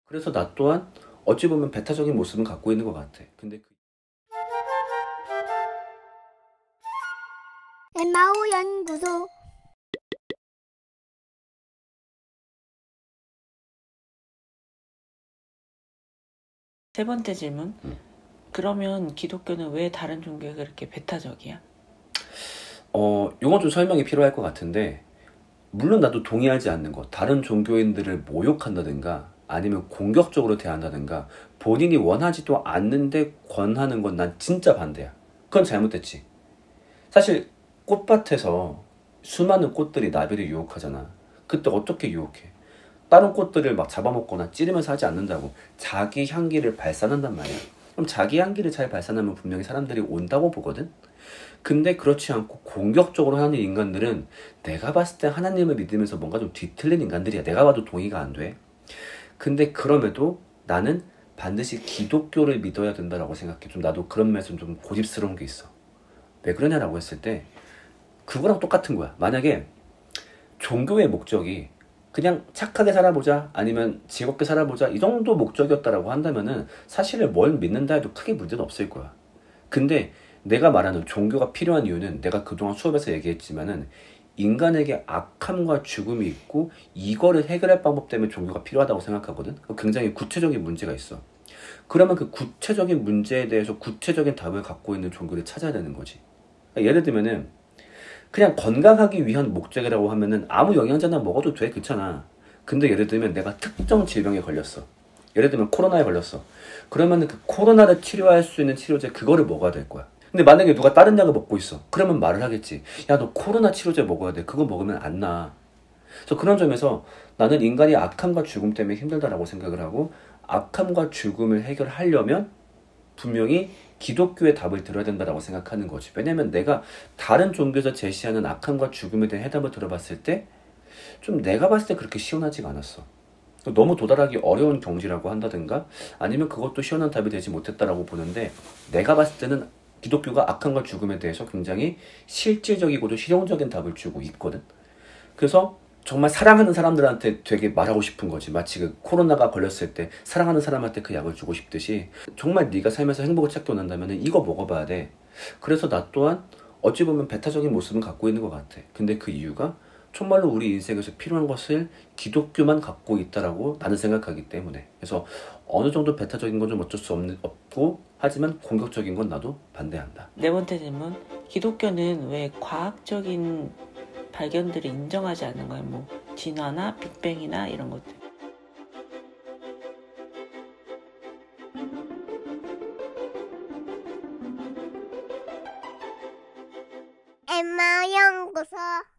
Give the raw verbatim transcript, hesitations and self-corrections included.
그래서 나 또한 어찌 보면 배타적인 모습은 갖고 있는 것 같아. 근데 그 엠마오 연구소. 세 번째 질문. 음. 그러면 기독교는 왜 다른 종교에 그렇게 배타적이야? 어, 이건 좀 설명이 필요할 것 같은데, 물론 나도 동의하지 않는 것, 다른 종교인들을 모욕한다든가 아니면 공격적으로 대한다든가 본인이 원하지도 않는데 권하는 건 난 진짜 반대야. 그건 잘못됐지. 사실 꽃밭에서 수많은 꽃들이 나비를 유혹하잖아. 그때 어떻게 유혹해? 다른 꽃들을 막 잡아먹거나 찌르면서 하지 않는다고. 자기 향기를 발산한단 말이야. 그럼 자기 향기를 잘 발산하면 분명히 사람들이 온다고 보거든? 근데 그렇지 않고 공격적으로 하는 인간들은 내가 봤을 때 하나님을 믿으면서 뭔가 좀 뒤틀린 인간들이야. 내가 봐도 동의가 안 돼. 근데 그럼에도 나는 반드시 기독교를 믿어야 된다라고 생각해. 좀 나도 그런 면에서 좀 고집스러운 게 있어. 왜 그러냐라고 했을 때 그거랑 똑같은 거야. 만약에 종교의 목적이 그냥 착하게 살아보자 아니면 즐겁게 살아보자 이 정도 목적이었다라고 한다면은 사실을 뭘 믿는다 해도 크게 문제는 없을 거야. 근데 내가 말하는 종교가 필요한 이유는 내가 그동안 수업에서 얘기했지만은 인간에게 악함과 죽음이 있고 이거를 해결할 방법 때문에 종교가 필요하다고 생각하거든. 굉장히 구체적인 문제가 있어. 그러면 그 구체적인 문제에 대해서 구체적인 답을 갖고 있는 종교를 찾아야 되는 거지. 그러니까 예를 들면은 그냥 건강하기 위한 목적이라고 하면은 아무 영양제나 먹어도 돼. 그렇잖아. 근데 예를 들면 내가 특정 질병에 걸렸어. 예를 들면 코로나에 걸렸어. 그러면 그 코로나를 치료할 수 있는 치료제 그거를 먹어야 될 거야. 근데 만약에 누가 다른 약을 먹고 있어. 그러면 말을 하겠지. 야, 너 코로나 치료제 먹어야 돼. 그거 먹으면 안 나. 그래서 그런 점에서 나는 인간이 악함과 죽음 때문에 힘들다라고 생각을 하고 악함과 죽음을 해결하려면 분명히 기독교의 답을 들어야 된다라고 생각하는 거지. 왜냐면 내가 다른 종교에서 제시하는 악함과 죽음에 대한 해답을 들어봤을 때 좀 내가 봤을 때 그렇게 시원하지가 않았어. 너무 도달하기 어려운 경지라고 한다든가 아니면 그것도 시원한 답이 되지 못했다라고 보는데 내가 봤을 때는 기독교가 악함과 죽음에 대해서 굉장히 실질적이고도 실용적인 답을 주고 있거든. 그래서 정말 사랑하는 사람들한테 되게 말하고 싶은 거지. 마치 그 코로나가 걸렸을 때 사랑하는 사람한테 그 약을 주고 싶듯이 정말 네가 살면서 행복을 찾기 원한다면 이거 먹어봐야 돼. 그래서 나 또한 어찌 보면 배타적인 모습은 갖고 있는 것 같아. 근데 그 이유가 정말로 우리 인생에서 필요한 것을 기독교만 갖고 있다라고 나는 생각하기 때문에. 그래서 어느 정도 배타적인 건 좀 어쩔 수 없는, 없고 하지만 공격적인 건 나도 반대한다. 네 번째 질문. 기독교는 왜 과학적인 발견들을 인정하지 않는 거야? 뭐 진화나 빅뱅이나 이런 것들. 엠마오 연구소.